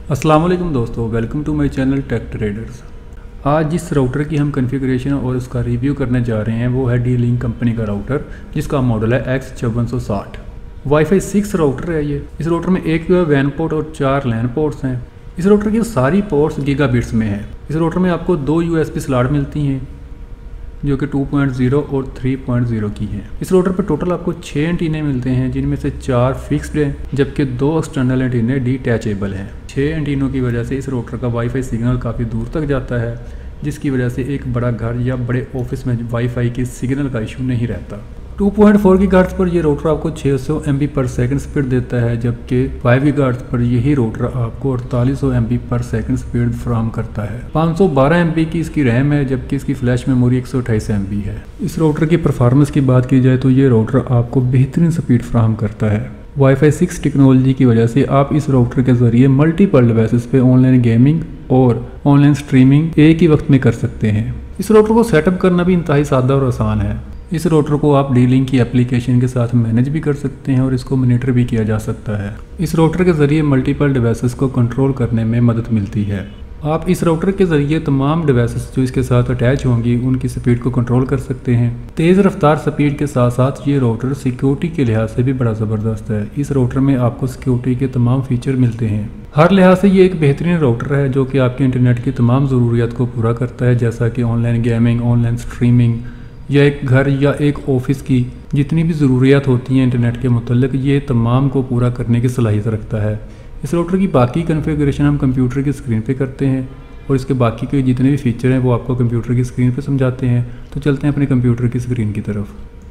अस्सलाम वालेकुम दोस्तों, welcome to my channel tech traders. आज जिस राउटर की हम कॉन्फ़िगरेशन और उसका रिव्यू करने जा रहे हैं वो है डी-लिंक कंपनी का राउटर, जिसका मॉडल है X5660। वाईफाई 6 राउटर है ये। इस राउटर में एक वैन पोर्ट और 4 लैन पोर्ट्स हैं। इस राउटर की सारी पोर्ट्स गीगाबिट्स में है। इस राउटर में आपको 2 USB स्लॉट मिलती हैं जो कि 2.0 और 3.0 की हैं। इस राउटर पर टोटल आपको 6 एंटीने मिलते हैं, जिनमें से 4 फिक्स्ड हैं जबकि 2 एक्सटर्नल एंटीने डिटैचेबल हैं। 6 एंटीनों की वजह से इस राउटर का वाईफाई सिग्नल काफ़ी दूर तक जाता है, जिसकी वजह से एक बड़ा घर या बड़े ऑफिस में वाईफाई के सिग्नल का इशू नहीं रहता। 2.4 गीगाहर्ट्ज़ पर यह राउटर आपको 600 MB पर सेकंड स्पीड देता है, जबकि 5 गीगाहर्ट्ज़ पर यही राउटर आपको 4800 MB पर सेकंड स्पीड फराहम करता है। 512 MB की इसकी रैम है, जबकि इसकी फ्लैश मेमोरी 128 MB है। इस राउटर की परफॉर्मेंस की बात की जाए तो ये राउटर आपको बेहतरीन स्पीड फराहम करता है। वाईफाई 6 टेक्नोलॉजी की वजह से आप इस राउटर के ज़रिए मल्टीपल डिवाइसेस पे ऑनलाइन गेमिंग और ऑनलाइन स्ट्रीमिंग एक ही वक्त में कर सकते हैं। इस राउटर को सेटअप करना भी इंतहाई सादा और आसान है। इस राउटर को आप डी-लिंक की एप्लीकेशन के साथ मैनेज भी कर सकते हैं और इसको मॉनिटर भी किया जा सकता है। इस राउटर के ज़रिए मल्टीपल डिवाइसेस को कंट्रोल करने में मदद मिलती है। आप इस राउटर के ज़रिए तमाम डिवाइसेस जो इसके साथ अटैच होंगी उनकी स्पीड को कंट्रोल कर सकते हैं। तेज़ रफ्तार स्पीड के साथ साथ ये राउटर सिक्योरिटी के लिहाज से भी बड़ा ज़बरदस्त है। इस राउटर में आपको सिक्योरिटी के तमाम फीचर मिलते हैं। हर लिहाज से ये एक बेहतरीन राउटर है जो कि आपके इंटरनेट की तमाम ज़रूरियात को पूरा करता है, जैसा कि ऑनलाइन गेमिंग, ऑनलाइन स्ट्रीमिंग या एक घर या एक ऑफिस की जितनी भी ज़रूरियात होती हैं इंटरनेट के मुतल्लिक, ये तमाम को पूरा करने की सलाहियत रखता है। इस राउटर की बाकी कॉन्फ़िगरेशन हम कंप्यूटर की स्क्रीन पे करते हैं और इसके बाकी के जितने भी फीचर हैं वो आपको कंप्यूटर की स्क्रीन पे समझाते हैं। तो चलते हैं अपने कंप्यूटर की स्क्रीन की तरफ।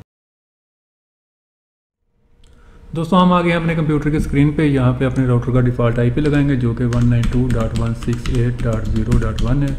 दोस्तों, हम आ गए हैं अपने कंप्यूटर की स्क्रीन पे। यहाँ पे अपने राउटर का डिफ़ॉल्ट IP लगाएंगे जो कि 192.168.0.1 है।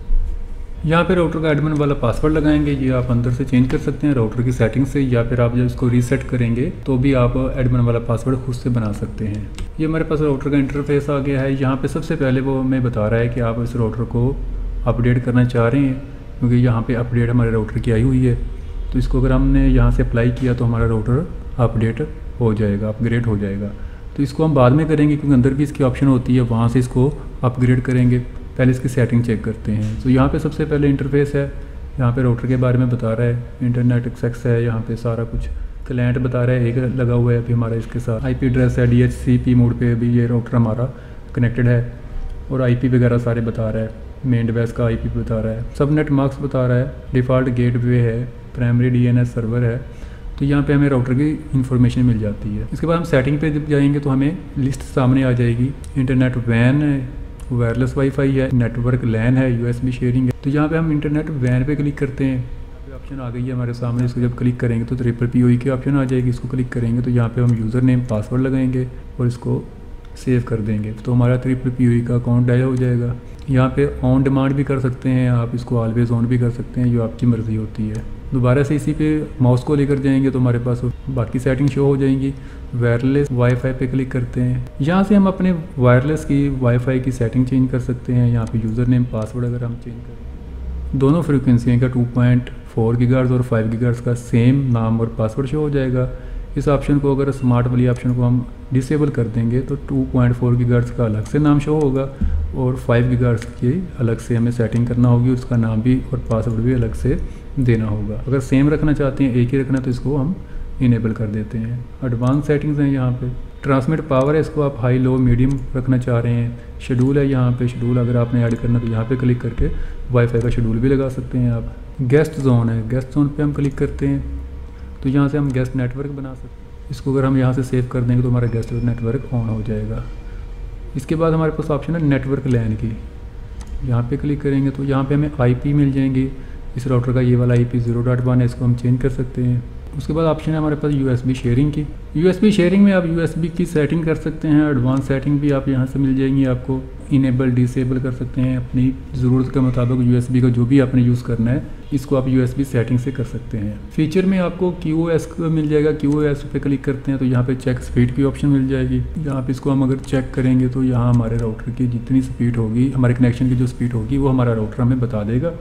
यहाँ पे राउटर का एडमिन वाला पासवर्ड लगाएंगे। ये आप अंदर से चेंज कर सकते हैं राउटर की सेटिंग से, या फिर आप जब इसको रीसेट करेंगे तो भी आप एडमिन वाला पासवर्ड खुद से बना सकते हैं। ये हमारे पास राउटर का इंटरफेस आ गया है। यहाँ पे सबसे पहले वो हमें बता रहा है कि आप इस राउटर को अपडेट करना चाह रहे हैं, क्योंकि यहाँ पे अपडेट हमारे राउटर की आई हुई है। तो इसको अगर हमने यहाँ से अप्लाई किया तो हमारा राउटर अपडेट हो जाएगा, अपग्रेड हो जाएगा। तो इसको हम बाद में करेंगे क्योंकि अंदर भी इसकी ऑप्शन होती है, वहाँ से इसको अपग्रेड करेंगे। पहले इसकी सेटिंग चेक करते हैं। तो यहाँ पे सबसे पहले इंटरफेस है। यहाँ पे राउटर के बारे में बता रहा है, इंटरनेट एक्सेस है, यहाँ पे सारा कुछ क्लाइंट बता रहा है, एक लगा हुआ है अभी हमारा इसके साथ। IP एड्रेस है, DHCP मोड पे भी ये राउटर हमारा कनेक्टेड है और IP वगैरह सारे बता रहा है। मेन डिवाइस का IP बता रहा है, सबनेट मार्क्स बता रहा है, डिफ़ॉल्ट गेटवे है, प्राइमरी DNS सर्वर है। तो यहाँ पे हमें राउटर की इन्फॉर्मेशन मिल जाती है। इसके बाद हम सेटिंग पे जब जाएंगे तो हमें लिस्ट सामने आ जाएगी। इंटरनेट वैन है, वायरलेस वाईफाई है, नेटवर्क लैन है, USB शेयरिंग है। तो यहाँ पे हम इंटरनेट वैन पे क्लिक करते हैं। ऑप्शन आ गई है हमारे सामने। इसको जब क्लिक करेंगे तो PPOE की ऑप्शन आ जाएगी। इसको क्लिक करेंगे तो यहाँ पे हम यूज़र नेम पासवर्ड लगाएंगे और इसको सेव कर देंगे तो हमारा PPOE का अकाउंट डायल हो जाएगा। यहाँ पे ऑन डिमांड भी कर सकते हैं आप, इसको ऑलवेज ऑन भी कर सकते हैं, जो आपकी मर्ज़ी होती है। दोबारा से इसी पे माउस को लेकर जाएंगे तो हमारे पास बाकी सेटिंग शो हो जाएंगी। वायरलेस वाईफाई पे क्लिक करते हैं। यहाँ से हम अपने वायरलेस की वाईफाई की सेटिंग चेंज कर सकते हैं। यहाँ पे यूज़र नेम पासवर्ड अगर हम चेंज करें, दोनों फ्रीक्वेंसी का 2.4 गीगाहर्ट्ज़ और 5 गीगाहर्ट्ज़ का सेम नाम और पासवर्ड शो हो जाएगा। इस ऑप्शन को अगर स्मार्ट वाली ऑप्शन को हम डिसेबल कर देंगे तो 2.4 गीगाहर्ट्ज़ का अलग से नाम शो होगा और 5 गीगाहर्ट्ज़ की अलग से हमें सेटिंग करना होगी, उसका नाम भी और पासवर्ड भी अलग से देना होगा। अगर सेम रखना चाहते हैं, एक ही रखना, तो इसको हम इनेबल कर देते हैं। एडवांस सेटिंग्स हैं यहाँ पे। ट्रांसमिट पावर है, इसको आप हाई लो मीडियम रखना चाह रहे हैं। शेड्यूल है यहाँ पे, शेड्यूल अगर आपने ऐड करना तो यहाँ पे क्लिक करके वाईफाई का शेड्यूल भी लगा सकते हैं आप। गेस्ट जोन है, गेस्ट जोन पे हम क्लिक करते हैं तो यहाँ से हम गेस्ट नेटवर्क बना सकते हैं। इसको अगर हम यहाँ से सेव कर देंगे तो हमारा गेस्ट नेटवर्क ऑन हो जाएगा। इसके बाद हमारे पास ऑप्शन है नेटवर्क लैन की। यहाँ पे क्लिक करेंगे तो यहाँ पे हमें IP मिल जाएंगी। इस राउटर का ये वाला IP 0.1 है, इसको हम चेंज कर सकते हैं। उसके बाद ऑप्शन है हमारे पास USB शेयरिंग की। USB शेयरिंग में आप USB की सेटिंग कर सकते हैं। एडवांस सेटिंग भी आप यहाँ से मिल जाएंगी आपको। इनेबल डिसेबल कर सकते हैं अपनी ज़रूरत के मुताबिक। USB का जो भी आपने यूज़ करना है इसको आप USB सेटिंग से कर सकते हैं। फीचर में आपको QoS का मिल जाएगा। QoS पे क्लिक करते हैं तो यहाँ पे चेक स्पीड की ऑप्शन मिल जाएगी। यहाँ पे इसको हम अगर चेक करेंगे तो यहाँ हमारे राउटर की जितनी स्पीड होगी, हमारे कनेक्शन की जो स्पीड होगी वो हमारा राउटर हमें बता देगा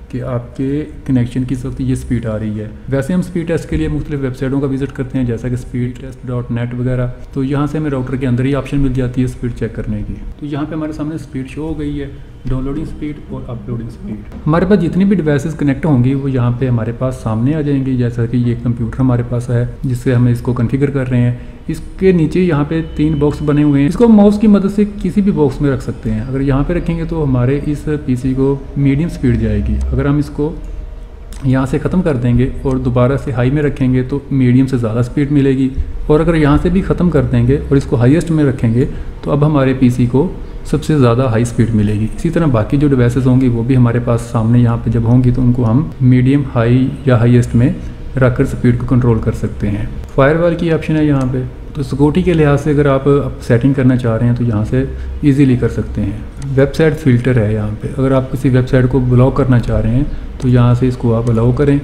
कि आपके कनेक्शन की इस वक्त ये स्पीड आ रही है। वैसे हम स्पीड टेस्ट के लिए मुख्तलिफ वेबसाइटों का विजिट करते हैं, जैसा कि speedtest.net वगैरह। तो यहाँ से हमें राउटर के अंदर ही ऑप्शन मिल जाती है स्पीड चेक करने की। तो यहाँ पे हमारे सामने स्पीड शो हो गई है, डाउनलोडिंग स्पीड और अपलोडिंग स्पीड। हमारे पास जितनी भी डिवाइसेस कनेक्ट होंगी वो यहाँ पे हमारे पास सामने आ जाएंगी। जैसा कि ये कंप्यूटर हमारे पास है जिससे हम इसको कॉन्फ़िगर कर रहे हैं। इसके नीचे यहाँ पे 3 बॉक्स बने हुए हैं, इसको माउस की मदद से किसी भी बॉक्स में रख सकते हैं। अगर यहाँ पे रखेंगे तो हमारे इस पीसी को मीडियम स्पीड जाएगी। अगर हम इसको यहाँ से ख़त्म कर देंगे और दोबारा से हाई में रखेंगे तो मीडियम से ज़्यादा स्पीड मिलेगी। और अगर यहाँ से भी ख़त्म कर देंगे और इसको हाईएस्ट में रखेंगे तो अब हमारे पीसी को सबसे ज़्यादा हाई स्पीड मिलेगी। इसी तरह बाकी जो डिवाइसेस होंगी वो भी हमारे पास सामने यहाँ पे जब होंगी तो उनको हम मीडियम, हाई या हाईएस्ट में रखकर स्पीड को कंट्रोल कर सकते हैं। फायरवॉल की ऑप्शन है यहाँ पे, तो सिक्योरिटी के लिहाज से अगर आप सेटिंग करना चाह रहे हैं तो यहाँ से इजीली कर सकते हैं। वेबसाइट फ़िल्टर है यहाँ पे, अगर आप किसी वेबसाइट को ब्लॉक करना चाह रहे हैं तो यहाँ से इसको आप अलाउ करें।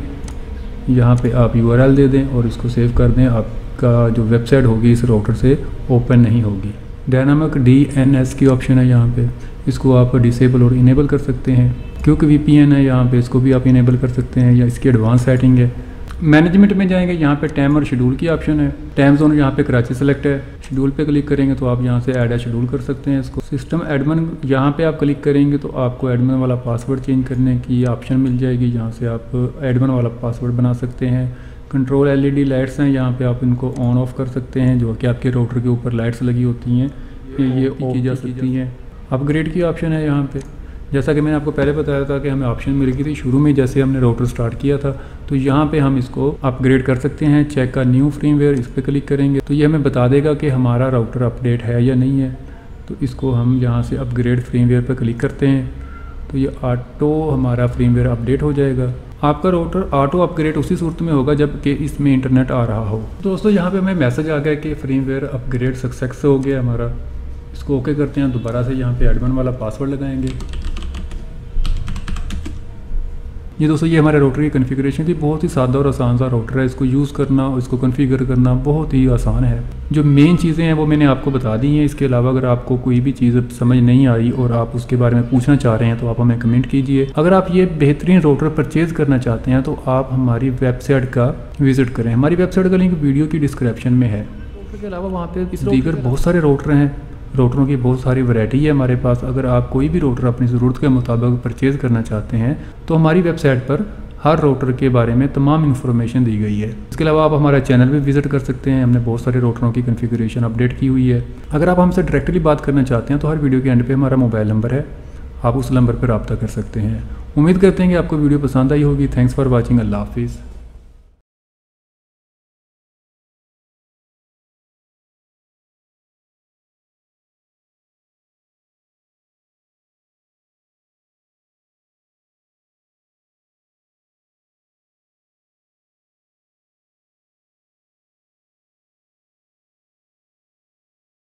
यहाँ पे आप URL दे दें और इसको सेव कर दें। आपका जो वेबसाइट होगी इस राउटर से ओपन नहीं होगी। डायनामिक DNS की ऑप्शन है यहाँ पे, इसको आप डिसेबल और इनेबल कर सकते हैं। क्योंकि VPN है यहाँ पे, इसको भी आप इनेबल कर सकते हैं या इसकी एडवांस सेटिंग है। मैनेजमेंट में जाएंगे, यहाँ पे टाइम और शेड्यूल की ऑप्शन है। टाइम जोन यहाँ पे कराची सेलेक्ट है। शेड्यूल पे क्लिक करेंगे तो आप यहाँ से ऐड शेड्यूल कर सकते हैं इसको। सिस्टम एडमिन यहाँ पे आप क्लिक करेंगे तो आपको एडमिन वाला पासवर्ड चेंज करने की ऑप्शन मिल जाएगी। यहाँ से आप एडमिन वाला पासवर्ड बना सकते हैं। कंट्रोल LED लाइट्स हैं, यहाँ पे आप इनको ऑन ऑफ कर सकते हैं, जो कि आपके राउटर के ऊपर लाइट्स लगी होती हैं ये ऑफ की जा सकती हैं। अपग्रेड की ऑप्शन है यहाँ पे, जैसा कि मैंने आपको पहले बताया था कि हमें ऑप्शन मिल गई थी शुरू में जैसे हमने राउटर स्टार्ट किया था। तो यहाँ पे हम इसको अपग्रेड कर सकते हैं। चेक का न्यू फ्रीमवेयर, इस पर क्लिक करेंगे तो ये हमें बता देगा कि हमारा राउटर अपडेट है या नहीं है। तो इसको हम यहाँ से अपग्रेड फ्रीमवेयर पर क्लिक करते हैं तो ये ऑटो हमारा फ्रीमवेयर अपडेट हो जाएगा। आपका राउटर ऑटो अपग्रेड उसी सूरत में होगा जबकि इसमें इंटरनेट आ रहा हो। दोस्तों यहाँ पे हमें मैसेज आ गया कि फ्रीमवेयर अपग्रेड सक्सेस हो गया हमारा। इसको ओके करते हैं। दोबारा से यहाँ पे एडमिन वाला पासवर्ड लगाएंगे। ये दोस्तों ये हमारे राउटर की कॉन्फ़िगरेशन थी। बहुत ही सादा और आसान सा राउटर है। इसको यूज़ करना और इसको कॉन्फ़िगर करना बहुत ही आसान है। जो मेन चीज़ें हैं वो मैंने आपको बता दी हैं। इसके अलावा अगर आपको कोई भी चीज़ समझ नहीं आई और आप उसके बारे में पूछना चाह रहे हैं तो आप हमें कमेंट कीजिए। अगर आप ये बेहतरीन राउटर परचेज़ करना चाहते हैं तो आप हमारी वेबसाइट का विज़िट करें। हमारी वेबसाइट का लिंक वीडियो की डिस्क्रिप्शन में है। राउटर के अलावा वहाँ पर दीगर बहुत सारे राउटर हैं। राउटरों की बहुत सारी वैरायटी है हमारे पास। अगर आप कोई भी राउटर अपनी ज़रूरत के मुताबिक परचेज़ करना चाहते हैं तो हमारी वेबसाइट पर हर राउटर के बारे में तमाम इन्फॉर्मेशन दी गई है। इसके अलावा आप हमारा चैनल भी विजिट कर सकते हैं। हमने बहुत सारे राउटरों की कॉन्फ़िगरेशन अपडेट की हुई है। अगर आप हमसे डायरेक्टली बात करना चाहते हैं तो हर वीडियो के एंड पे हमारा मोबाइल नंबर है, आप उस नंबर पर रब्ता कर सकते हैं। उम्मीद करते हैं कि आपको वीडियो पसंद आई होगी। Thanks for watching. अल्लाह हाफिज़।